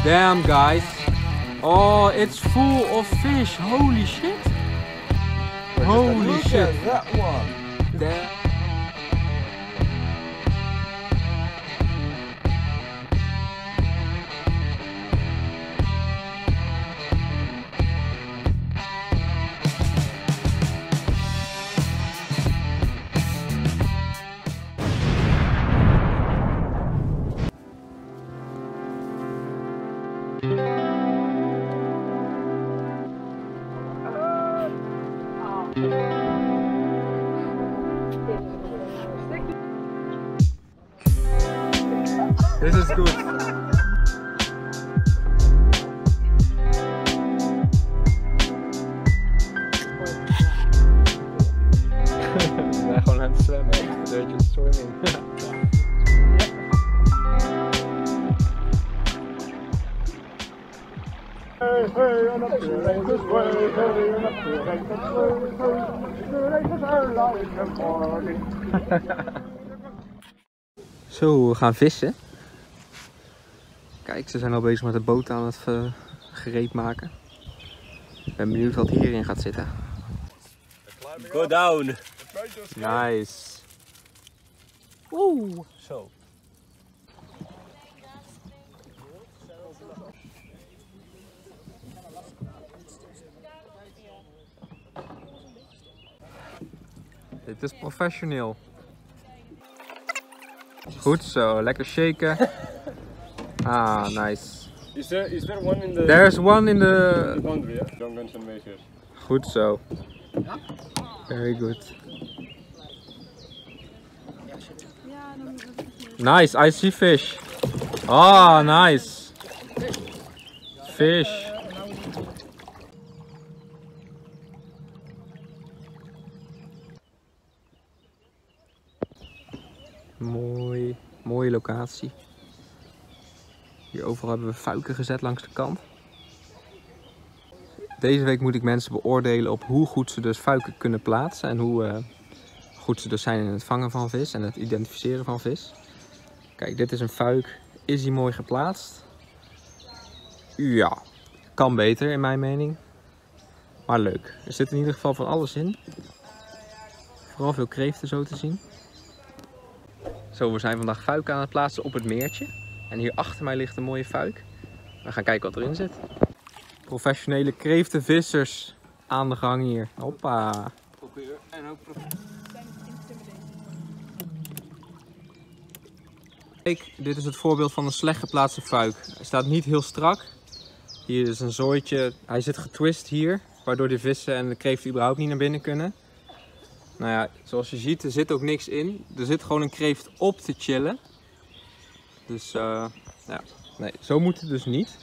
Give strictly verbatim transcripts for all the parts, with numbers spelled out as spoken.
Damn guys. Oh, it's full of fish. Holy shit. Holy Look shit. at that one. Damn. This is good. We zijn gewoon aan het zwemmen. They're just swimming. Hey, hey, and up the races way, hey, and up the races way, hey, the races are like a morning. Zo, we gaan vissen. Kijk, ze zijn al bezig met de boot aan het uh, gereed maken. Ik ben benieuwd wat hierin gaat zitten. Go down. Nice. Oeh. Zo. Dit is professioneel. Goed zo, lekker shaken. Ah, nice. Is there is there one in the There's one in the boundary? Yeah? Don't mention measures. Goed zo. Very good. Nice, I see fish. Ah, nice. Fish. Mooi, mooie locatie. Hier overal hebben we fuiken gezet langs de kant. Deze week moet ik mensen beoordelen op hoe goed ze dus fuiken kunnen plaatsen. En hoe uh, goed ze dus zijn in het vangen van vis en het identificeren van vis. Kijk, dit is een fuik. Is die mooi geplaatst? Ja, kan beter in mijn mening. Maar leuk. Er zit in ieder geval van alles in. Vooral veel kreeften zo te zien. Zo, we zijn vandaag fuiken aan het plaatsen op het meertje. En hier achter mij ligt een mooie fuik. We gaan kijken wat erin zit. Professionele kreeftenvissers aan de gang hier. Hoppa. En ook Kijk, dit is het voorbeeld van een slecht geplaatste fuik. Hij staat niet heel strak. Hier is een zooitje. Hij zit getwist hier. Waardoor de vissen en de kreeften überhaupt niet naar binnen kunnen. Nou ja, zoals je ziet, er zit ook niks in. Er zit gewoon een kreeft op te chillen. Dus uh, ja, nee, zo moet het dus niet.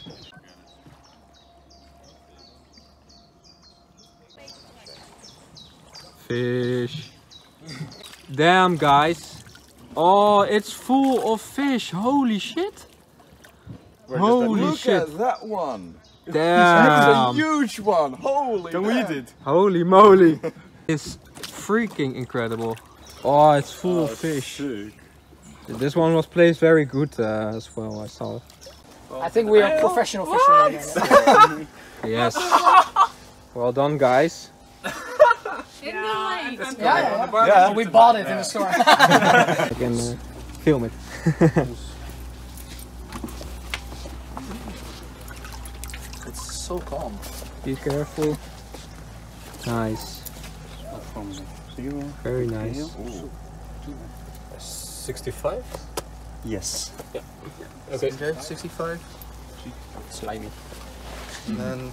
Fish. Damn guys. Oh, it's full of fish. Holy shit. Holy Look shit. at that one. Damn. It's a huge one. Holy. Can we eat it? Holy moly. It's freaking incredible. Oh, it's full Oh, of fish. sick. This one was placed very good uh, as well, I saw. I think we are professional fishermen. Yes. Well done, guys. In the lake. Yeah, yeah, yeah. Yeah. We bought it in the store. I can uh, film it. It's so calm. Be careful. Nice. From zero. Very nice. sixty-five? Yes. Okay. Okay, sixty-five. Slimy. And then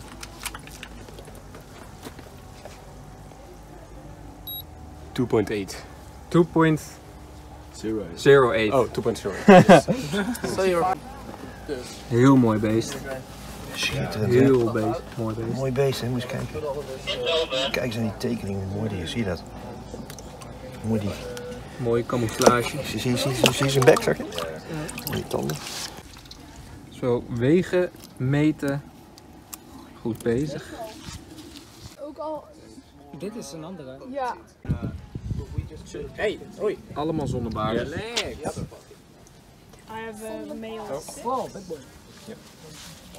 two point eight. two point Zero. zero eight. Oh, two point zero. So you're Heel mooi beest. schitterend. hè? Heel beest. Mooi beest. Mooi beest, hè? Moet je eens kijken. Kijk eens aan die tekening, hoe mooi die is. Zie je dat? Mooi die. Mooie camouflage. Zie zie- zie- zie- zie je zijn bek, zag je? Die tanden. Zo, wegen, meten. Goed bezig. Ook al, Dit is een andere. ja. Hey, hoi. Allemaal zonnebaarden. Lekker. I have uh, males. Wow, big boy.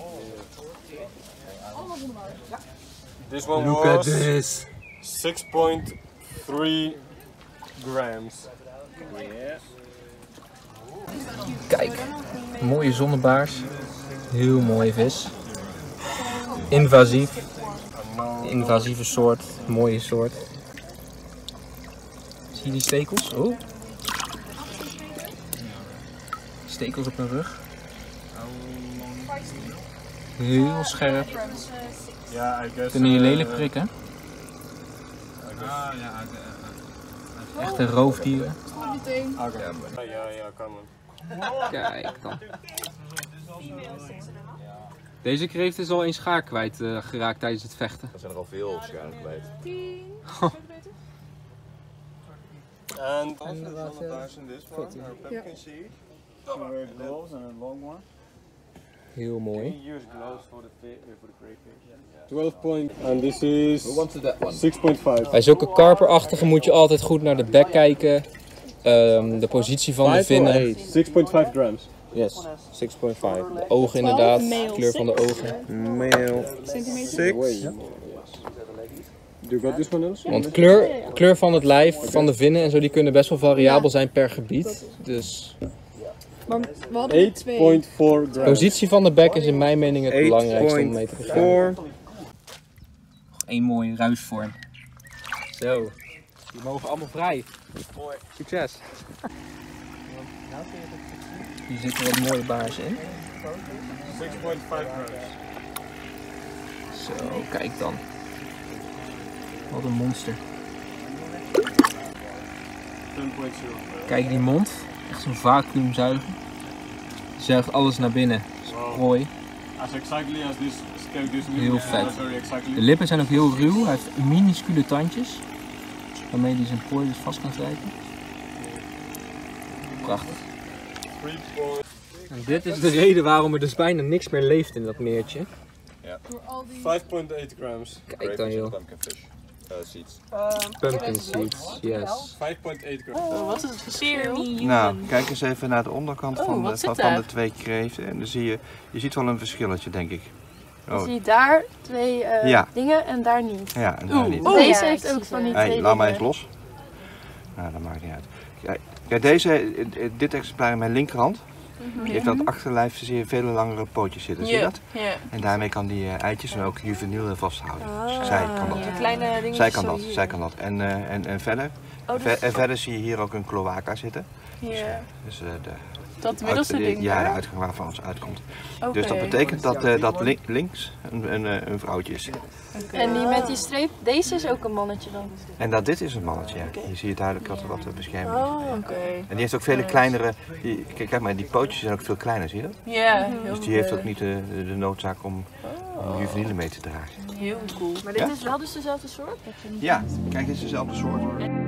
This one Look at was this. six point three grams. Kijk, mooie zonnebaars. Heel mooie vis. Invasief. Invasieve soort, mooie soort. Zie je die stekels? Oh. Stekels op hun rug. Heel scherp. Yeah, I guess. Kunnen je uh, lelijk prikken. Echte roofdieren. Okay. Ja, ja, kan man. Kijk dan. Deze kreeft is al een schaar kwijt uh, geraakt tijdens het vechten. Er zijn er al veel scharen kwijt. And this one, our pumpkin seed. Wear gloves and a long one. Heel mooi. use gloves for the for the crayfish. twelve point. And this is six point five. Bij zulke karperachtige moet je altijd goed naar de bek kijken. Um, de positie van de vinnen. six point five grams. Yes, six point vijf. De ogen inderdaad, de kleur van de ogen. Male six. Do you got this one also? Want kleur, kleur van het lijf, van de vinnen en zo, die kunnen best wel variabel zijn per gebied. Dus Maar we hadden er eight twee. point four grams. positie van de bek is in mijn mening het belangrijkste om mee te beginnen. Eén mooie ruisvorm. Zo, die mogen allemaal vrij. Mooi. Succes. Hier zitten wat mooie baarsen in. six point five grams. Zo, kijk dan. Wat een monster. ten point zero. Kijk die mond. Echt zo'n vacuümzuiger. Zuigt alles naar binnen. Prooi. As exactly as this scale gives me. Heel uh, vet. Very exactly. De lippen zijn ook heel ruw. Hij heeft minuscule tandjes. Waarmee hij zijn prooi dus vast kan grijpen. Prachtig. three point En dit is de reden waarom er dus bijna niks meer leeft in dat meertje. Door al die... five point eight grams. Kijk dan joh. Pumpkin fish. Uh, seeds. Pumpkin seeds, yes. five point eight grams. Oh, wat is het verschil? Nou, kijk eens even naar de onderkant Oh, van, de, wat van, zit van daar? de twee kreeften. En dan zie je, je ziet wel een verschilletje, denk ik. Oh, Zie je daar twee eh, Ja. dingen en daar niet. ja, en daar niet. Oh, Deze ja, heeft ik ook zie van die ze. Hey, twee laat maar eens dingen. los. Nou, dat maakt niet uit. Kijk, kijk deze, eh, dit exemplaar in mijn linkerhand, die heeft aan het achterlijf zie je vele langere pootjes zitten. Zie je Ja, dat? ja. En daarmee kan die eh, eitjes en ook juveniel vasthouden. Zij kan dat. De kleine dingetjes Zij kan zo dat, hier. zij kan dat. En, eh, en, en verder, Oh, ver- dus, en verder zie je hier ook een cloaca zitten. ja. Dus eh, de, Dat middelste uit- ding ja, de daar? uitgang waarvan ons uitkomt. Oké. Dus dat betekent dat, eh, dat link- links een, een, eh, een vrouwtje is. En die met die streep, deze is ook een mannetje dan. En dat dit is een mannetje. Ja. Hier zie je duidelijk wat, wat de bescherming is. Oh, oké. En die heeft ook vele kleinere, die, kijk, kijk maar, die pootjes zijn ook veel kleiner, zie je dat? Ja, heel, Dus die heeft ook niet de, de, de noodzaak om, om juvenielen mee te dragen. heel cool. Maar dit Ja? is wel dus dezelfde soort? Ja, kijk, dit is dezelfde soort.